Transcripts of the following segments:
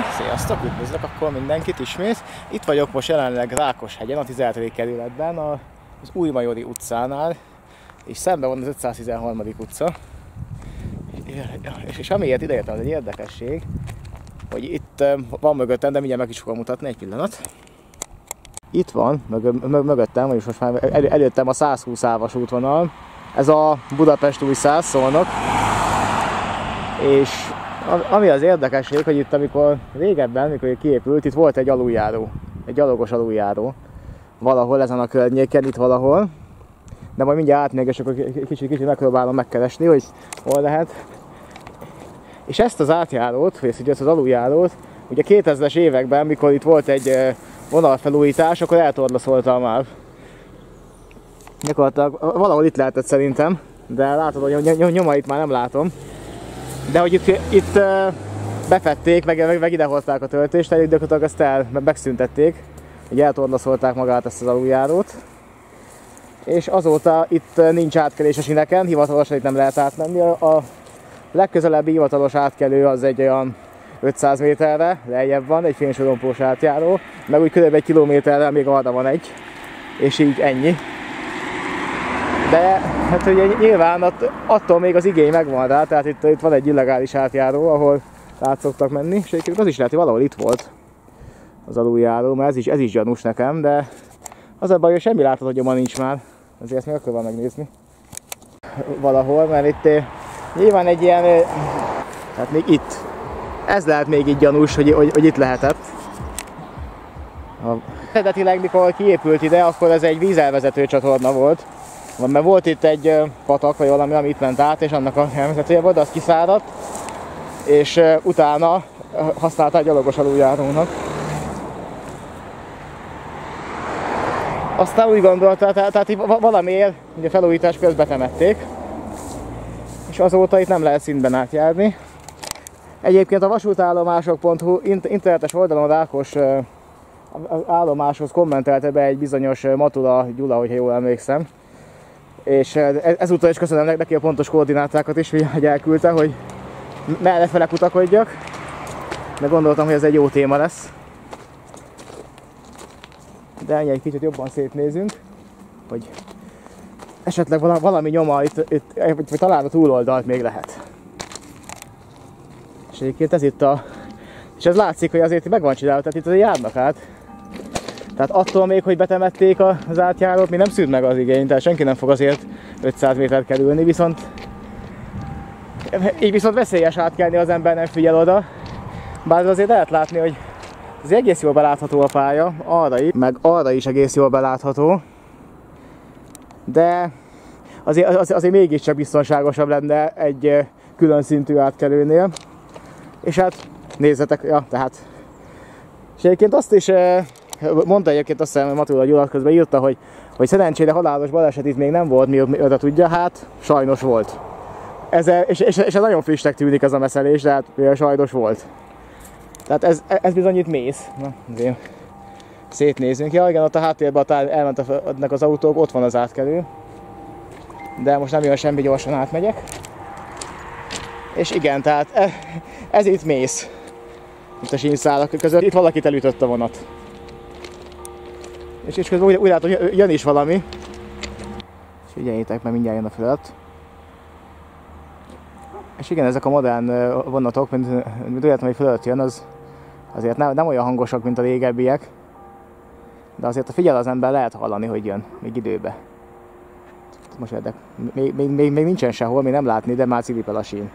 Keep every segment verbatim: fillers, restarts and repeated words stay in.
Sziasztok, üdvözlök akkor mindenkit ismét. Itt vagyok most jelenleg Rákoshegyen, a tizenhetedik kerületben, az Újmajori utcánál, és szemben van az ötszáztizenharmadik utca. És, és amiért ideértem, az egy érdekesség, hogy itt van mögöttem, de mindjárt meg is fogom mutatni, egy pillanat. Itt van mög mögöttem, vagyis most már el előttem a százhúsz sávas útvonal. Ez a Budapest-Újszász, Szolnok. És ami az érdekesség, hogy itt amikor régebben, amikor kiépült, itt volt egy aluljáró, egy gyalogos aluljáró. Valahol ezen a környéken, itt valahol. De majd mindjárt átmegyek, és akkor kicsit, kicsit megpróbálom megkeresni, hogy hol lehet. És ezt az átjárót, vagy ezt az aluljárót, ugye kétezres években, mikor itt volt egy vonalfelújítás, akkor eltorlaszolta már. Gyakorlatilag valahol itt lehetett szerintem, de látod, hogy nyomait már nem látom. De hogy itt, itt befették, meg, meg, meg idehozták a töltést, elég gyakorlatilag ezt el, megszüntették. Ugye eltorlaszolták magát ezt az aluljárót. És azóta itt nincs átkelés a sineken, hivatalosan itt nem lehet átmenni. A legközelebbi hivatalos átkelő az egy olyan ötszáz méterre, lejjebb van, egy fénysorompós átjáró, meg úgy kb. Egy kilométerre még arra van egy, és így ennyi. De hát ugye nyilván attól még az igény megvan rá, tehát itt, itt van egy illegális átjáró, ahol át szoktak menni, és egyébként az is lehet, hogy valahol itt volt az aluljáró, mert ez is, ez is gyanús nekem, de az a baj, hogy semmi látod, hogy ma nincs már, azért ezt még akkor van megnézni valahol, mert itt nyilván egy ilyen, tehát még itt, ez lehet még így gyanús, hogy, hogy, hogy itt lehetett. Eredetileg mikor kiépült ide, akkor ez egy vízelvezető csatorna volt, mert volt itt egy patak, vagy valami, ami itt ment át, és annak a elvezetője volt, de az kiszáradt, és utána használták gyalogos aluljárónak. Aztán úgy gondolta, tehát, tehát valamiért ugye felújítás közben betemették, és azóta itt nem lehet szintben átjárni. Egyébként a vasútállomások pont hu internetes oldalon Rákos állomáshoz kommentelte be egy bizonyos Matula Gyula, hogyha jól emlékszem. És ezúttal is köszönöm neki a pontos koordinátákat is, hogy elküldte, hogy merrefele kutakodjak. De gondoltam, hogy ez egy jó téma lesz. De egy kicsit jobban szétnézünk, hogy esetleg valami nyoma itt, itt vagy talán a túloldalt még lehet. És egyébként ez itt a... És ez látszik, hogy azért meg van csinálva, tehát itt azért járnak át. Tehát attól még, hogy betemették az átjárót, még nem szűnt meg az igény, tehát senki nem fog azért ötszáz métert kerülni, viszont így viszont veszélyes átkelni, az ember nem figyel oda. Bár azért lehet látni, hogy ez egész jól belátható a pálya, arra is, meg arra is egész jól belátható. De azért, azért, azért mégiscsak biztonságosabb lenne egy külön szintű átkelőnél. És hát nézzetek, ja, tehát. És egyébként azt is mondta egyébként, azt hiszem, Matula Gyula közben írta, hogy, hogy szerencsére halálos baleset itt még nem volt, mióta tudja, hát sajnos volt. Ez, és, és, és ez nagyon frissnek tűnik ez a meszelés, de hát sajnos volt. Tehát ez, ez bizony itt mész. Na, azért szétnézünk. Ja, igen, ott a háttérben elmentek az autók, ott van az átkelő. De most nem jön semmi, gyorsan átmegyek. És igen, tehát ez, ez itt mész. Itt a sínszálak között, itt valakit elütött a vonat. És, és közben úgy, úgy látom, hogy jön is valami. És figyeljétek, mert mindjárt jön a fölött. És igen, ezek a modern vonatok, mint, mint úgy látom, hogy fölött jön, az azért nem, nem olyan hangosak, mint a régebbiek. De azért, ha figyel az ember, lehet hallani, hogy jön, még időbe. Most érdek, még, még, még, még nincsen sehol, még nem látni, de már cilipel a sín.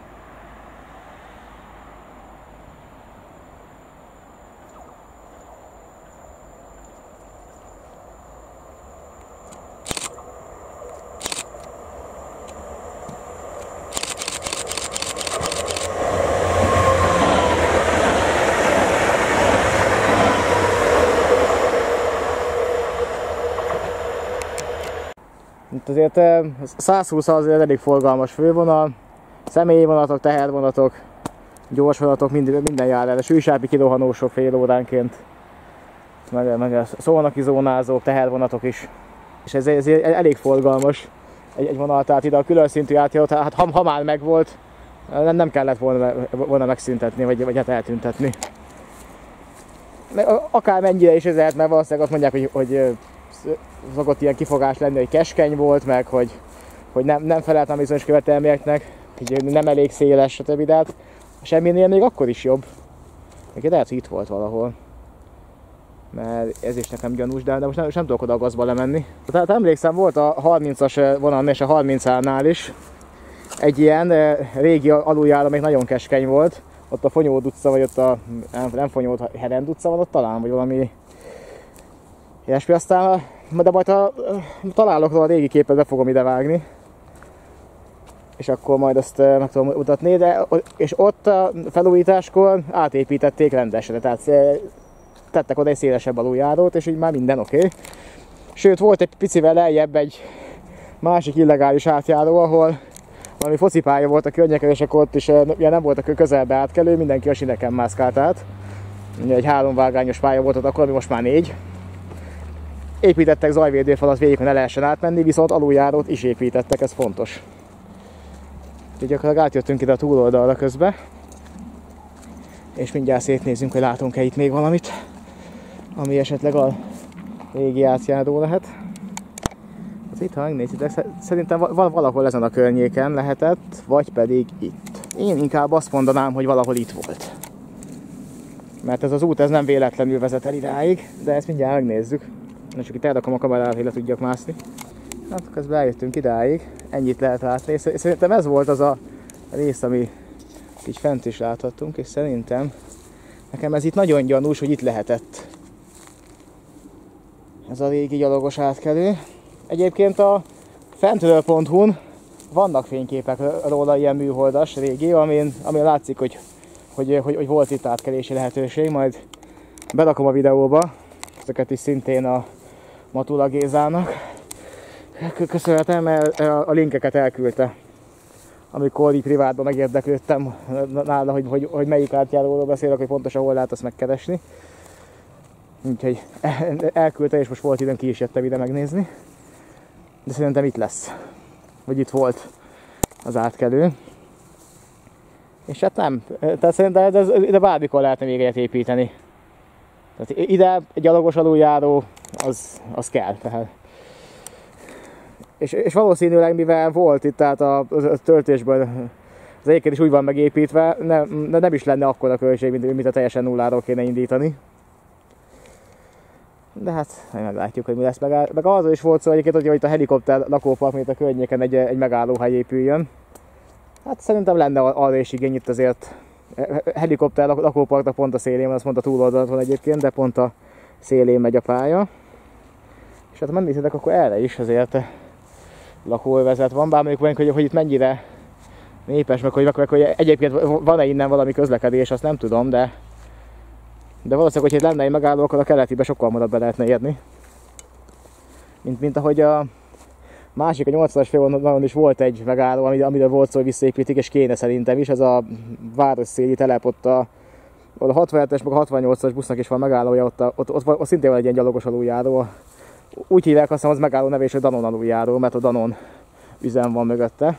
Itt azért százhúsz az elég forgalmas fővonal, személyi vonatok, tehervonatok, gyors vonatok, minden, minden jár el, sűrűsápi kirohanósok fél óránként, meg, meg szolnoki zónázók, tehervonatok is. És ez, ez elég forgalmas egy, egy vonal, tehát ide a külön szintű átjáró, tehát ha, ha már megvolt, nem kellett volna, volna megszüntetni, vagy, vagy hát eltüntetni. akár mennyire is ez lehet, mert valószínűleg azt mondják, hogy, hogy szokott ilyen kifogás lenni, hogy keskeny volt, meg hogy, hogy nem, nem felelt a bizonyos követelményeknek, hogy nem elég széles, stb. De hát a semminél még akkor is jobb. Még lehet, hogy itt volt valahol. Mert ez is nekem gyanús, de most nem, most nem tudok oda a gazba lemenni. Tehát emlékszem, volt a harmincas vonalon és a harmincánál is egy ilyen régi aluljáró, még nagyon keskeny volt. Ott a Fonyód utca, vagy ott a, nem, nem Fonyód, Herend utca van ott talán, vagy valami ilyesmi. Aztán, de majd ha találok a régi képet, be fogom ide vágni. És akkor majd azt meg tudom mutatni, de és ott a felújításkor átépítették rendesre, tehát tettek oda egy szélesebb aluljárót, és így már minden oké. Okay. Sőt, volt egy picivel lejjebb egy másik illegális átjáró, ahol valami focipálya volt a környéken, és akkor ott is ugye nem volt a közelbe átkelő, mindenki a sineken mászkált át. Ugye egy háromvágányos pálya volt ott akkor, ami most már négy. Építettek zajvédőfalat végig, hogy ne lehessen átmenni, viszont aluljárót is építettek, ez fontos. Úgyhogy gyakorlatilag átjöttünk ide a túloldalra közbe. És mindjárt szétnézzünk, hogy látunk-e itt még valamit, ami esetleg a régi átjáró lehet. Az itt, ha megnézitek, szerintem valahol ezen a környéken lehetett, vagy pedig itt. Én inkább azt mondanám, hogy valahol itt volt. Mert ez az út ez nem véletlenül vezet el idáig, de ezt mindjárt megnézzük. Na, csak itt elrakom a kamerára, hogy le tudjak mászni. Hát közben eljöttünk idáig, ennyit lehet látni. Szerintem ez volt az a rész, ami így fent is láthattunk, és szerintem nekem ez itt nagyon gyanús, hogy itt lehetett ez a régi gyalogos átkelő. Egyébként a fentről pont hu-n vannak fényképek róla, ilyen műholdas régi, amin, amin látszik, hogy, hogy, hogy, hogy volt itt átkelési lehetőség, majd berakom a videóba, ezeket is szintén a Matula Gézának. Köszönhetem, mert a linkeket elküldte, amikor így privátban megérdeklődtem nála, hogy, hogy, hogy melyik átjáróról beszélek, hogy pontosan hol lehet azt megkeresni. Úgyhogy elküldte, és most volt időm, ki is jöttem ide megnézni. De szerintem itt lesz. Vagy itt volt az átkelő. És hát nem. Tehát szerintem ez, ide bármikor lehetne még egyet építeni. Tehát ide egy gyalogos aluljáró, az, az kell. Tehát. És, és valószínűleg, mivel volt itt, tehát a, a töltésből az egyébként is úgy van megépítve, ne, nem is lenne akkora költség, mint, mint a teljesen nulláról kéne indítani. De hát meglátjuk, hogy mi lesz. Meg, meg arról is volt szó egyébként, hogy itt a helikopter lakópark, mint a környéken egy, egy megállóhely épüljön. Hát szerintem lenne arra is igény itt azért. Helikopter lakóparknak pont a szélén van, azt mondta túloldalon van egyébként, de pont a szélén megy a pálya. És hát ha megnézitek, akkor erre is azért lakóövezet van, bár mondjuk, hogy, hogy itt mennyire népes, meg hogy, meg, hogy egyébként van-e innen valami közlekedés, azt nem tudom, de de valószínűleg, hogy itt lenne egy megálló, akkor a keletibe sokkal hamarabb be lehetne érni. Mint, mint ahogy a másik, a nyolcvanas félvonalon is volt egy megálló, amire volt szó, hogy visszaépítik, és kéne szerintem is. Ez a városszéli telep, ott a, a hatvanhetes, meg a hatvannyolcas busznak is van megállója, ott, a, ott, ott, ott szintén van egy ilyen gyalogos aluljáró. Úgy hívják, azt hiszem, az megálló neve is, hogy Danon aluljáró, mert a Danon üzem van mögötte.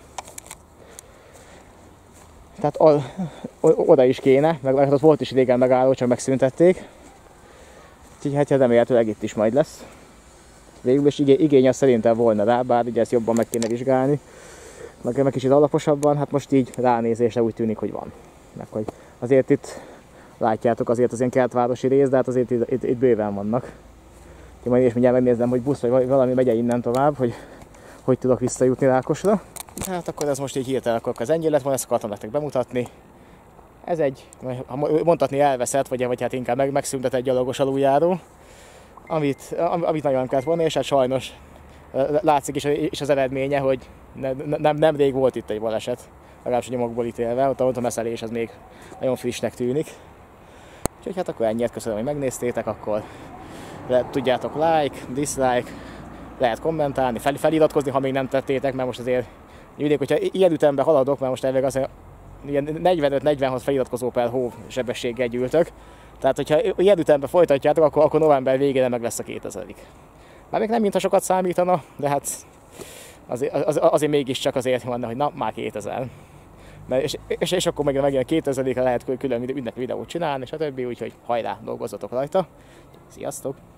Tehát a, oda is kéne, meg, meg ott volt is régen megálló, csak megszüntették. Úgyhogy hát remélhetőleg itt is majd lesz. Végül is igény az szerintem volna rá, bár ugye ezt jobban meg kéne vizsgálni. Meg, meg kicsit alaposabban, hát most így ránézésre úgy tűnik, hogy van. Meg hogy azért itt látjátok azért az ilyen kertvárosi rész, de hát azért itt, itt, itt bőven vannak. Úgyhogy majd is mindjárt megnézem, hogy busz vagy valami megye innen tovább, hogy hogy tudok visszajutni Rákosra. Hát akkor ez most így hirtelen, akkor az ennyi lett volna, ezt akartam nektek bemutatni. Ez egy, mondhatni elveszett, vagy, vagy hát inkább meg, megszüntetett gyalogos aluljáró, amit, amit nagyon nem kellett volna, és hát sajnos látszik is, is az eredménye, hogy ne, nem, nem rég volt itt egy baleset, legalábbis a nyomokból ítélve, ott, ott a meszelés az még nagyon frissnek tűnik. Úgyhogy hát akkor ennyit, köszönöm, hogy megnéztétek, akkor le, tudjátok like, dislike, lehet kommentálni, fel, feliratkozni, ha még nem tettétek, mert most azért úgy, hogyha ilyen ütemben haladok, mert most elvég az, ilyen negyvenöt-negyvenhat feliratkozó per hó sebességgel gyűltök. Tehát, hogyha ilyen ütemben folytatjátok, akkor, akkor november végére meg lesz a kétezerik. Már még nem mintha sokat számítana, de hát azért, az, azért mégiscsak azért van, hogy na, már kétezer. Mert és, és, és akkor meg megint a kétezredikre lehet külön ünnepi videót csinálni, stb. Úgyhogy hajrá, dolgozzatok rajta. Sziasztok!